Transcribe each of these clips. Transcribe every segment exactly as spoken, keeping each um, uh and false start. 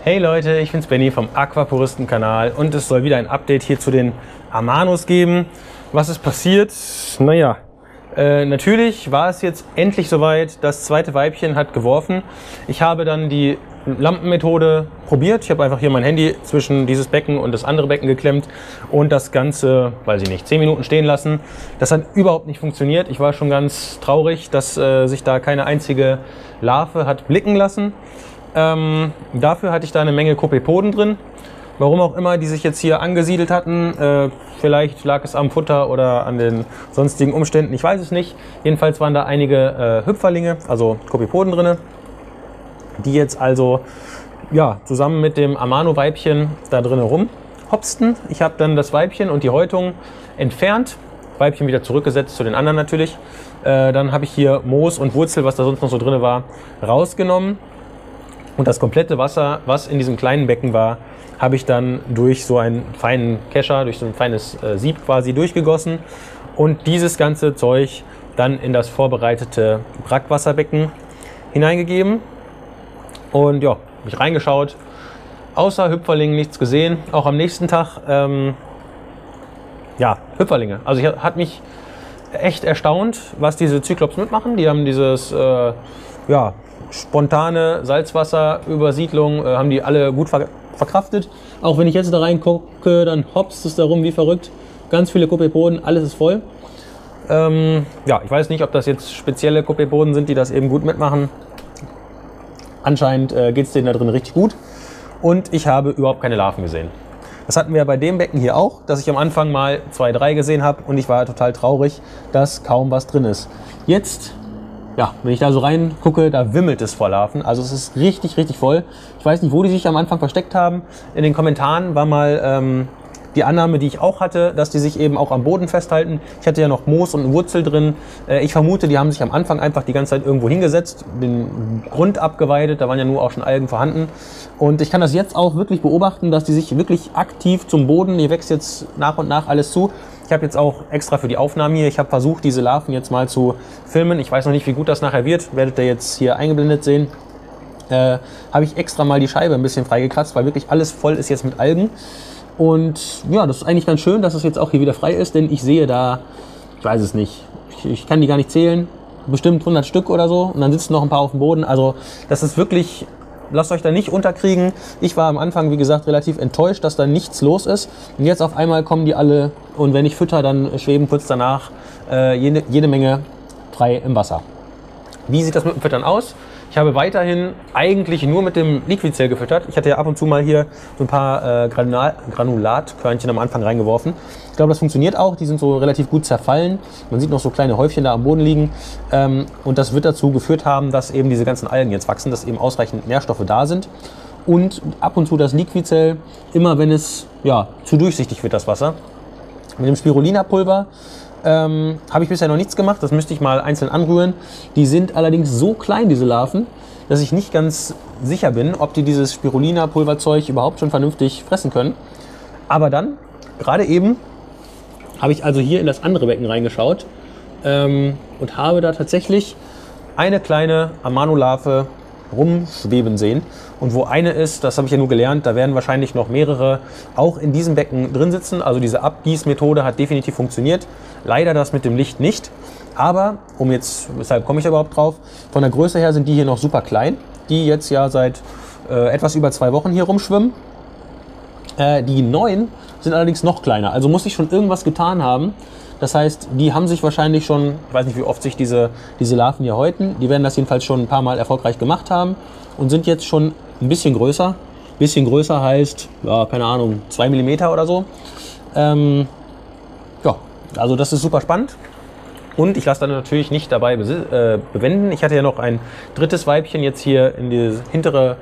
Hey Leute, ich bin's Benny vom Aquapuristen-Kanal und es soll wieder ein Update hier zu den Amanos geben. Was ist passiert? Naja, äh, natürlich war es jetzt endlich soweit. Das zweite Weibchen hat geworfen. Ich habe dann die Lampenmethode probiert. Ich habe einfach hier mein Handy zwischen dieses Becken und das andere Becken geklemmt und das Ganze, weiß ich nicht, zehn Minuten stehen lassen. Das hat überhaupt nicht funktioniert. Ich war schon ganz traurig, dass äh, sich da keine einzige Larve hat blicken lassen. Ähm, dafür hatte ich da eine Menge Copepoden drin. Warum auch immer die sich jetzt hier angesiedelt hatten. Äh, vielleicht lag es am Futter oder an den sonstigen Umständen, ich weiß es nicht. Jedenfalls waren da einige äh, Hüpferlinge, also Copepoden drin, die jetzt also ja, zusammen mit dem Amano-Weibchen da drin rumhopsten. Ich habe dann das Weibchen und die Häutung entfernt, Weibchen wieder zurückgesetzt zu den anderen natürlich. Äh, dann habe ich hier Moos und Wurzel, was da sonst noch so drin war, rausgenommen. Und das komplette Wasser, was in diesem kleinen Becken war, habe ich dann durch so einen feinen Kescher, durch so ein feines äh, Sieb quasi durchgegossen und dieses ganze Zeug dann in das vorbereitete Brackwasserbecken hineingegeben. Und ja, habe ich reingeschaut, außer Hüpferlingen nichts gesehen. Auch am nächsten Tag, ähm, ja, Hüpferlinge. Also ich, hat mich echt erstaunt, was diese Zyklops mitmachen. Die haben dieses, äh, ja, spontane Salzwasserübersiedlung, äh, haben die alle gut ver verkraftet. Auch wenn ich jetzt da reingucke, dann hopst es darum wie verrückt. Ganz viele Copepoden, alles ist voll. Ähm, ja, ich weiß nicht, ob das jetzt spezielle Copepoden sind, die das eben gut mitmachen. Anscheinend äh, geht es denen da drin richtig gut. Und ich habe überhaupt keine Larven gesehen. Das hatten wir bei dem Becken hier auch, dass ich am Anfang mal zwei, drei gesehen habe und ich war total traurig, dass kaum was drin ist. Jetzt, ja, wenn ich da so reingucke, da wimmelt es vor Larven. Also es ist richtig, richtig voll. Ich weiß nicht, wo die sich am Anfang versteckt haben. In den Kommentaren war mal ähm, die Annahme, die ich auch hatte, dass die sich eben auch am Boden festhalten. Ich hatte ja noch Moos und Wurzel drin. Äh, ich vermute, die haben sich am Anfang einfach die ganze Zeit irgendwo hingesetzt, den Grund abgeweidet. Da waren ja nur auch schon Algen vorhanden. Und ich kann das jetzt auch wirklich beobachten, dass die sich wirklich aktiv zum Boden, hier wächst jetzt nach und nach alles zu. Ich habe jetzt auch extra für die Aufnahmen hier, ich habe versucht, diese Larven jetzt mal zu filmen. Ich weiß noch nicht, wie gut das nachher wird. Werdet ihr jetzt hier eingeblendet sehen. Äh, habe ich extra mal die Scheibe ein bisschen freigekratzt, weil wirklich alles voll ist jetzt mit Algen. Und ja, das ist eigentlich ganz schön, dass es jetzt auch hier wieder frei ist, denn ich sehe da, ich weiß es nicht, ich, ich kann die gar nicht zählen, bestimmt hundert Stück oder so. Und dann sitzen noch ein paar auf dem Boden. Also das ist wirklich... Lasst euch da nicht unterkriegen. Ich war am Anfang, wie gesagt, relativ enttäuscht, dass da nichts los ist. Und jetzt auf einmal kommen die alle und wenn ich fütter, dann schweben kurz danach äh, jede, jede Menge frei im Wasser. Wie sieht das mit dem Füttern aus? Ich habe weiterhin eigentlich nur mit dem Liquicell gefüttert. Ich hatte ja ab und zu mal hier so ein paar äh, Granul Granulatkörnchen am Anfang reingeworfen. Ich glaube, das funktioniert auch. Die sind so relativ gut zerfallen. Man sieht noch so kleine Häufchen da am Boden liegen. Ähm, und das wird dazu geführt haben, dass eben diese ganzen Algen jetzt wachsen, dass eben ausreichend Nährstoffe da sind. Und ab und zu das Liquicell, immer wenn es ja, zu durchsichtig wird, das Wasser. Mit dem Spirulina-Pulver Ähm, habe ich bisher noch nichts gemacht, das müsste ich mal einzeln anrühren. Die sind allerdings so klein, diese Larven, dass ich nicht ganz sicher bin, ob die dieses Spirulina-Pulverzeug überhaupt schon vernünftig fressen können. Aber dann, gerade eben, habe ich also hier in das andere Becken reingeschaut ähm, und habe da tatsächlich eine kleine Amano-Larve rumschweben sehen. Und wo eine ist, das habe ich ja nur gelernt, da werden wahrscheinlich noch mehrere auch in diesem Becken drin sitzen. Also diese Abgießmethode hat definitiv funktioniert. Leider das mit dem Licht nicht. Aber, um jetzt, weshalb komme ich da überhaupt drauf, von der Größe her sind die hier noch super klein, die jetzt ja seit äh, etwas über zwei Wochen hier rumschwimmen. Äh, die neuen sind allerdings noch kleiner. Also muss ich schon irgendwas getan haben. Das heißt, die haben sich wahrscheinlich schon, ich weiß nicht, wie oft sich diese, diese Larven hier häuten, die werden das jedenfalls schon ein paar Mal erfolgreich gemacht haben und sind jetzt schon ein bisschen größer. Ein bisschen größer heißt, ja, keine Ahnung, zwei Millimeter oder so. Ähm, ja, also das ist super spannend. Und ich lasse dann natürlich nicht dabei äh, bewenden. Ich hatte ja noch ein drittes Weibchen jetzt hier in dieses hintere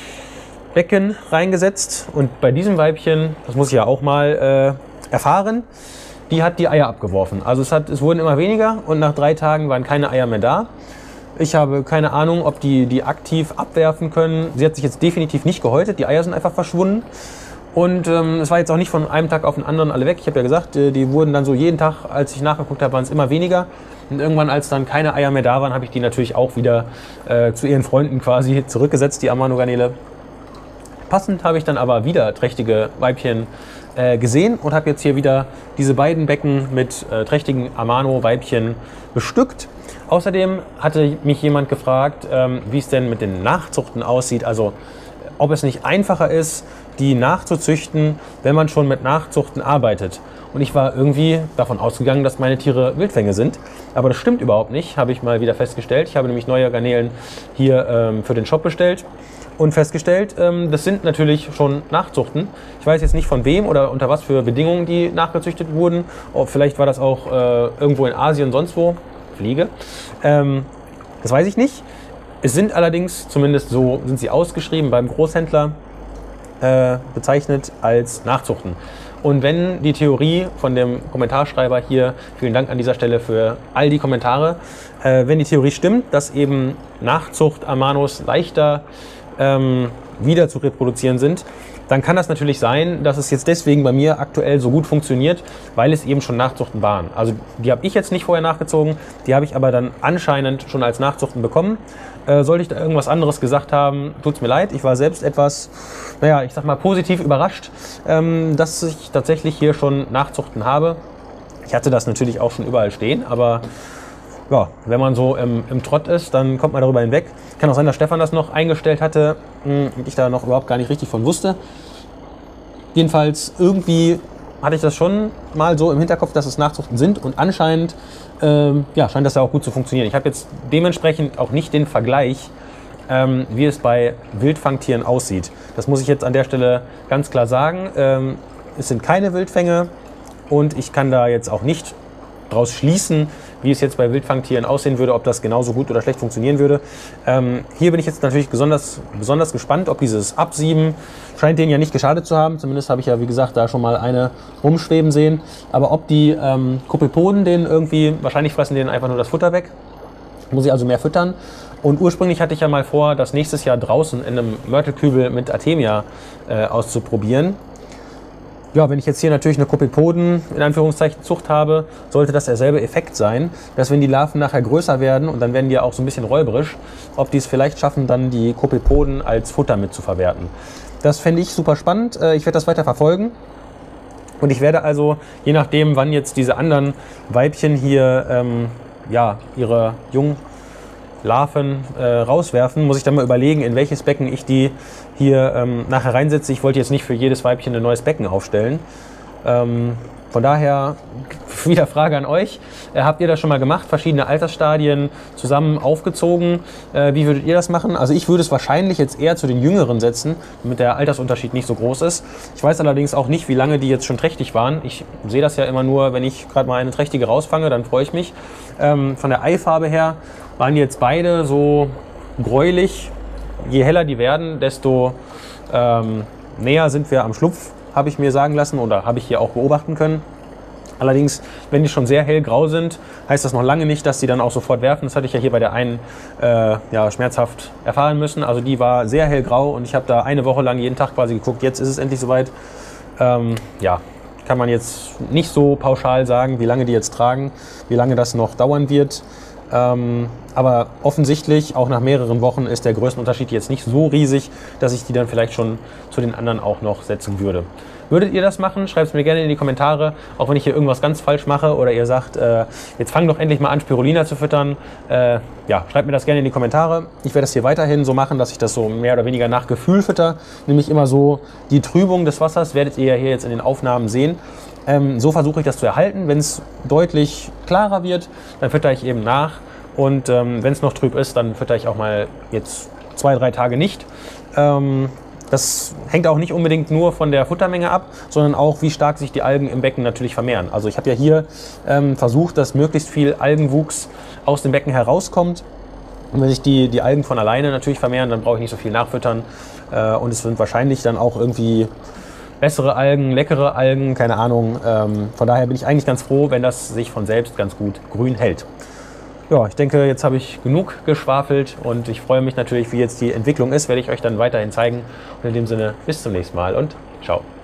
Becken reingesetzt. Und bei diesem Weibchen, das muss ich ja auch mal äh, erfahren, die hat die Eier abgeworfen. Also es, hat, es wurden immer weniger und nach drei Tagen waren keine Eier mehr da. Ich habe keine Ahnung, ob die die aktiv abwerfen können. Sie hat sich jetzt definitiv nicht gehäutet, die Eier sind einfach verschwunden. Und ähm, es war jetzt auch nicht von einem Tag auf den anderen alle weg. Ich habe ja gesagt, die, die wurden dann so jeden Tag, als ich nachgeguckt habe, waren es immer weniger. Und irgendwann, als dann keine Eier mehr da waren, habe ich die natürlich auch wieder äh, zu ihren Freunden quasi zurückgesetzt, die Amano-Garnele. Passend habe ich dann aber wieder trächtige Weibchen äh, gesehen und habe jetzt hier wieder diese beiden Becken mit äh, trächtigen Amano-Weibchen bestückt. Außerdem hatte mich jemand gefragt, ähm, wie es denn mit den Nachzuchten aussieht, also ob es nicht einfacher ist, die nachzuzüchten, wenn man schon mit Nachzuchten arbeitet. Und ich war irgendwie davon ausgegangen, dass meine Tiere Wildfänge sind. Aber das stimmt überhaupt nicht, habe ich mal wieder festgestellt. Ich habe nämlich neue Garnelen hier ähm, für den Shop bestellt und festgestellt, ähm, das sind natürlich schon Nachzuchten. Ich weiß jetzt nicht von wem oder unter was für Bedingungen die nachgezüchtet wurden. Oh, vielleicht war das auch äh, irgendwo in Asien, sonst wo. Fliege. Ähm, das weiß ich nicht. Es sind allerdings, zumindest so sind sie ausgeschrieben beim Großhändler, äh, bezeichnet als Nachzuchten. Und wenn die Theorie von dem Kommentarschreiber hier, vielen Dank an dieser Stelle für all die Kommentare, äh, wenn die Theorie stimmt, dass eben Nachzucht-Amanos leichter ähm, wieder zu reproduzieren sind, dann kann das natürlich sein, dass es jetzt deswegen bei mir aktuell so gut funktioniert, weil es eben schon Nachzuchten waren. Also die habe ich jetzt nicht vorher nachgezogen, die habe ich aber dann anscheinend schon als Nachzuchten bekommen. Äh, sollte ich da irgendwas anderes gesagt haben, tut es mir leid. Ich war selbst etwas, naja, ich sag mal positiv überrascht, ähm, dass ich tatsächlich hier schon Nachzuchten habe. Ich hatte das natürlich auch schon überall stehen, aber ja, wenn man so im, im Trott ist, dann kommt man darüber hinweg. Kann auch sein, dass Stefan das noch eingestellt hatte und ich da noch überhaupt gar nicht richtig von wusste. Jedenfalls irgendwie hatte ich das schon mal so im Hinterkopf, dass es Nachzuchten sind und anscheinend ähm, ja, scheint das ja auch gut zu funktionieren. Ich habe jetzt dementsprechend auch nicht den Vergleich, ähm, wie es bei Wildfangtieren aussieht. Das muss ich jetzt an der Stelle ganz klar sagen. Ähm, es sind keine Wildfänge und ich kann da jetzt auch nicht daraus schließen, wie es jetzt bei Wildfangtieren aussehen würde, ob das genauso gut oder schlecht funktionieren würde. Ähm, hier bin ich jetzt natürlich besonders, besonders gespannt, ob dieses Absieben, scheint denen ja nicht geschadet zu haben, zumindest habe ich ja, wie gesagt, da schon mal eine rumschweben sehen, aber ob die ähm, Kopepoden denen irgendwie, wahrscheinlich fressen denen einfach nur das Futter weg, muss ich also mehr füttern. Und ursprünglich hatte ich ja mal vor, das nächstes Jahr draußen in einem Mörtelkübel mit Artemia äh, auszuprobieren. Ja, wenn ich jetzt hier natürlich eine Kopepoden in Anführungszeichen Zucht habe, sollte das derselbe Effekt sein, dass wenn die Larven nachher größer werden und dann werden die ja auch so ein bisschen räuberisch, ob die es vielleicht schaffen, dann die Kopepoden als Futter mit zu verwerten. Das fände ich super spannend. Ich werde das weiter verfolgen und ich werde also, je nachdem, wann jetzt diese anderen Weibchen hier ähm, ja, ihre Jungen Larven äh, rauswerfen, muss ich dann mal überlegen, in welches Becken ich die hier ähm, nachher reinsetze. Ich wollte jetzt nicht für jedes Weibchen ein neues Becken aufstellen. Ähm, von daher wieder Frage an euch. Äh, habt ihr das schon mal gemacht? Verschiedene Altersstadien zusammen aufgezogen? Äh, wie würdet ihr das machen? Also ich würde es wahrscheinlich jetzt eher zu den Jüngeren setzen, damit der Altersunterschied nicht so groß ist. Ich weiß allerdings auch nicht, wie lange die jetzt schon trächtig waren. Ich sehe das ja immer nur, wenn ich gerade mal eine trächtige rausfange, dann freue ich mich. Ähm, von der Eifarbe her waren jetzt beide so gräulich. Je heller die werden, desto ähm, näher sind wir am Schlupf, habe ich mir sagen lassen oder habe ich hier auch beobachten können. Allerdings, wenn die schon sehr hellgrau sind, heißt das noch lange nicht, dass die dann auch sofort werfen. Das hatte ich ja hier bei der einen äh, ja, schmerzhaft erfahren müssen. Also die war sehr hellgrau und ich habe da eine Woche lang jeden Tag quasi geguckt, jetzt ist es endlich soweit. Ähm, ja, kann man jetzt nicht so pauschal sagen, wie lange die jetzt tragen, wie lange das noch dauern wird. Ähm, aber offensichtlich, auch nach mehreren Wochen, ist der Größenunterschied jetzt nicht so riesig, dass ich die dann vielleicht schon zu den anderen auch noch setzen würde. Würdet ihr das machen? Schreibt es mir gerne in die Kommentare, auch wenn ich hier irgendwas ganz falsch mache oder ihr sagt, äh, jetzt fang doch endlich mal an, Spirulina zu füttern. Äh, ja, schreibt mir das gerne in die Kommentare. Ich werde das hier weiterhin so machen, dass ich das so mehr oder weniger nach Gefühl fütter. Nämlich immer so die Trübung des Wassers, werdet ihr ja hier jetzt in den Aufnahmen sehen. Ähm, so versuche ich das zu erhalten. Wenn es deutlich klarer wird, dann fütter ich eben nach. Und ähm, wenn es noch trüb ist, dann fütter ich auch mal jetzt zwei, drei Tage nicht. Ähm, das hängt auch nicht unbedingt nur von der Futtermenge ab, sondern auch, wie stark sich die Algen im Becken natürlich vermehren. Also ich habe ja hier ähm, versucht, dass möglichst viel Algenwuchs aus dem Becken herauskommt. Und wenn sich die, die Algen von alleine natürlich vermehren, dann brauche ich nicht so viel nachfüttern. Äh, und es sind wahrscheinlich dann auch irgendwie bessere Algen, leckere Algen, keine Ahnung. Ähm, von daher bin ich eigentlich ganz froh, wenn das sich von selbst ganz gut grün hält. Ja, ich denke, jetzt habe ich genug geschwafelt und ich freue mich natürlich, wie jetzt die Entwicklung ist, werde ich euch dann weiterhin zeigen. Und in dem Sinne, bis zum nächsten Mal und ciao.